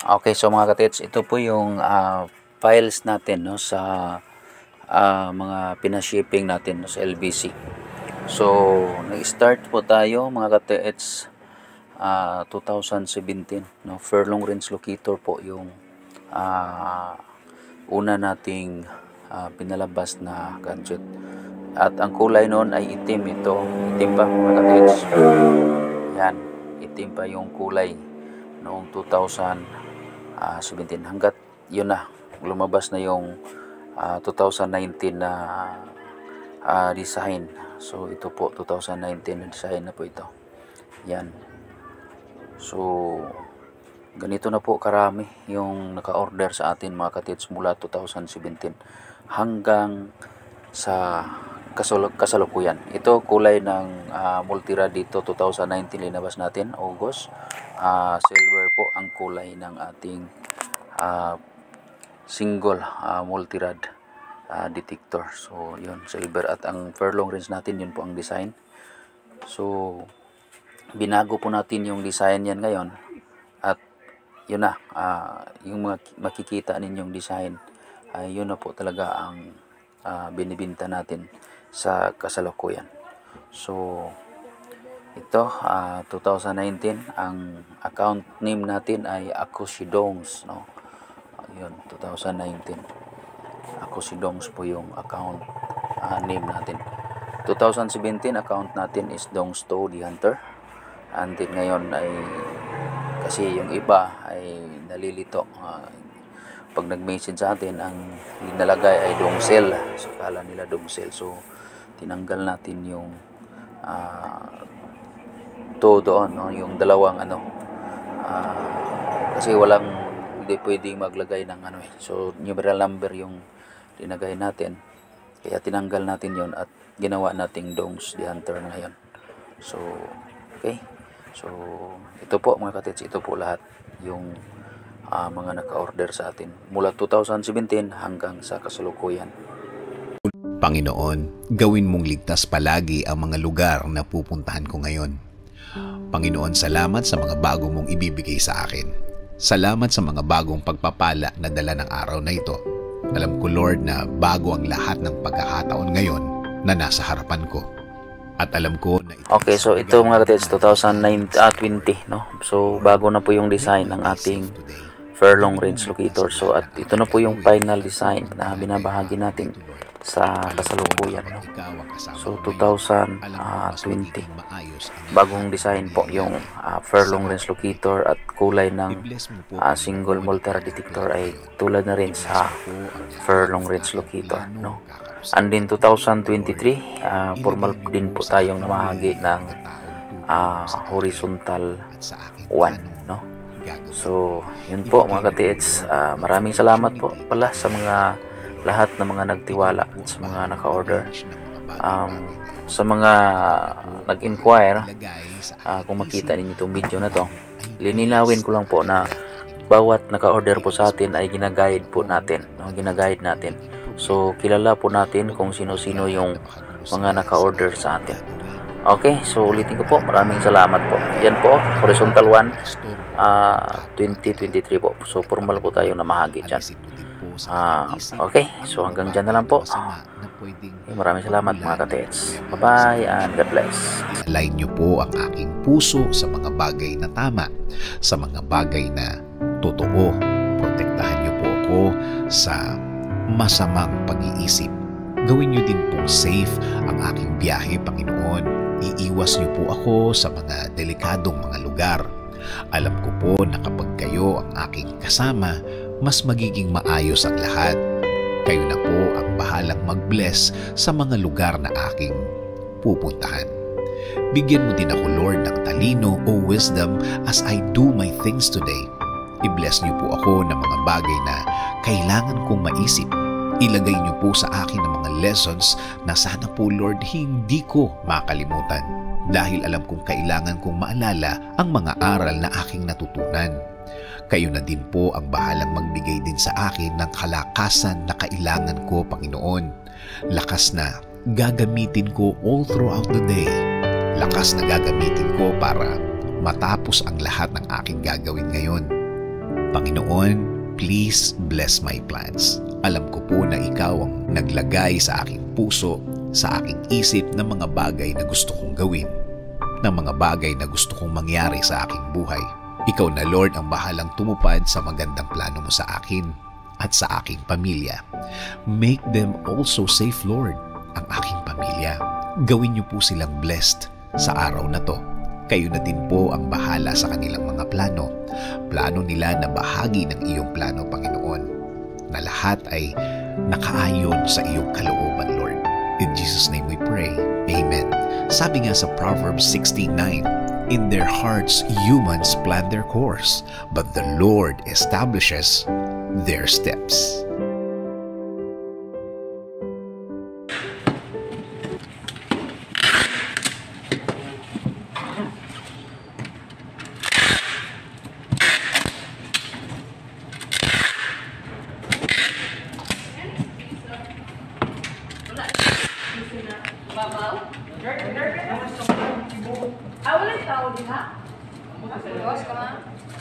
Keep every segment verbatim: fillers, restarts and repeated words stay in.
Okay, so mga katits, ito po yung ah, files natin no sa ah, mga pinashipping natin no, sa L B C. So, nag-start po tayo mga katits ah, two thousand seventeen no. Furlong Range Locator po yung ah, una nating ah, pinalabas na gadget. At ang kulay noon ay itim ito. Itim pa mga katits. Yan, itim pa yung kulay noong two thousand seventeen hanggat yun na lumabas na yung uh, two thousand nineteen na uh, design. So ito po two thousand nineteen na design na po ito. Yan. So ganito na po karami yung naka-order sa atin mga katits mula two thousand seventeen hanggang sa kasalukuyan. Ito kulay ng uh, Multirad dito two thousand nineteen linabas natin August. Uh, silver po ang kulay ng ating uh, single uh, Multirad uh, detector. So yun, silver. At ang furlong range natin, yun po ang design. So binago po natin yung design yan ngayon. At yun na, uh, yung mga makikita ninyong design, uh, yun na po talaga ang uh, binibinta natin sa kasalukuyan. So ito uh, two thousand nineteen, ang account name natin ay Ako Si Dongs no. Ayun, two thousand nineteen. Ako Si Dongs po yung account uh, name natin. two thousand seventeen account natin is Dongs To The Hunter. Until ngayon ay kasi yung iba ay nalilito uh, pag nag-message sa atin ang linalagay ay Dongsel. So kala nila Dongsel. So tinanggal natin yung uh, to doon no, yung dalawang ano uh, kasi walang hindi pwedeng maglagay ng ano eh. So numeral number yung linagay natin, kaya tinanggal natin yon at ginawa nating Dongs The Hunter ngayon. So okay, so ito po mga katits, ito po lahat yung uh, mga naka-order sa atin mula two thousand seventeen hanggang sa kasalukuyan. Panginoon, gawin mong ligtas palagi ang mga lugar na pupuntahan ko ngayon. Panginoon, salamat sa mga bago mong ibibigay sa akin. Salamat sa mga bagong pagpapala na dala ng araw na ito. Alam ko, Lord, na bago ang lahat ng pagkakataon ngayon na nasa harapan ko. At alam ko na ito. Okay, so ito mga katits, two thousand twenty, no? So bago na po yung design ng ating Furlong Range Locator. So at ito na po yung final design na binabahagi natin sa kasalukuyan no? So two thousand twenty bagong design po yung uh, Furlong Range Locator at kulay ng uh, single Multirad detector ay tulad na rin sa Furlong Range Locator no? And din two thousand twenty-three uh, formal din po tayong namahagi ng uh, horizontal one no? So yun po mga ka-T H, uh, maraming salamat po pala sa mga lahat ng mga nagtiwala at sa mga naka-order. Um, sa mga nag-inquire, uh, kung makita ninyo itong video na to, lininawin ko lang po na bawat naka-order po sa atin ay ginaguide po natin, no? Ginaguide natin. So kilala po natin kung sino-sino yung mga naka-order sa atin. Okay, so ulitin ko po, maraming salamat po. Yan po, horizontal one, uh, twenty twenty-three po. So formal po tayo na mahagi dyan. Uh, okay, so hanggang dyan na lang po. Okay, maraming salamat mga ka-T H. Bye-bye and God bless. Align niyo po ang aking puso sa mga bagay na tama, sa mga bagay na totoo. Protektahan niyo po ako sa masamang pag-iisip. Gawin niyo din po safe ang aking biyahe, Panginoon. Iiwas niyo po ako sa mga delikadong mga lugar. Alam ko po na kapag kayo ang aking kasama, mas magiging maayos ang lahat. Kayo na po ang bahalang mag-bless sa mga lugar na aking pupuntahan. Bigyan mo din ako, Lord, ng talino o wisdom as I do my things today. I-bless niyo po ako ng mga bagay na kailangan kong maisip. Ilagay niyo po sa akin ang mga lessons na sana po, Lord, hindi ko makalimutan. Dahil alam kong kailangan kong maalala ang mga aral na aking natutunan. Kayo na din po ang bahalang magbigay din sa akin ng kalakasan na kailangan ko, Panginoon. Lakas na gagamitin ko all throughout the day. Lakas na gagamitin ko para matapos ang lahat ng aking gagawin ngayon. Panginoon, Panginoon, please bless my plans. Alam ko po na ikaw ang naglagay sa aking puso, sa aking isip ng mga bagay na gusto kong gawin, ng mga bagay na gusto kong mangyari sa aking buhay. Ikaw na Lord ang bahalang tumupad sa magandang plano mo sa akin at sa aking pamilya. Make them also safe, Lord, ang aking pamilya. Gawin niyo po silang blessed sa araw na to. Kayo na din po ang bahala sa kanilang mga plano. Plano nila na bahagi ng iyong plano, Panginoon, na lahat ay nakaayon sa iyong kalooban, Lord. In Jesus' name we pray. Amen. Sabi nga sa Proverbs sixteen nine, in their hearts humans plan their course, but the Lord establishes their steps. Babaw? Ah, wala yung tao din ha? Bawas ka ma?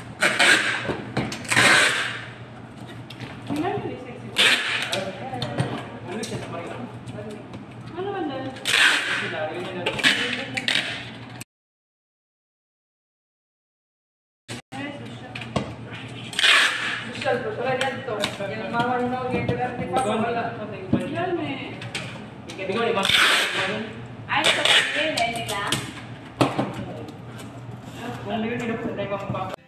Ano man na? Social po, wala yan to. Yung mawal na huwag yung arte pa, wala. Yan eh. Ay, ito pa nila. Ano yun, hindi na po tayo